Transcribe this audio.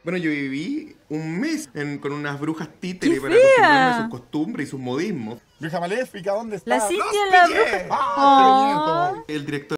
Bueno, yo viví un mes con unas brujas títeres ¡Qué para acostumbrarme a fea! sus costumbres y sus modismos. Vieja maléfica, ¿dónde está? La ¡No Cintia, os la pillé! bruja. ¡Ah, qué Oh. viejo! El director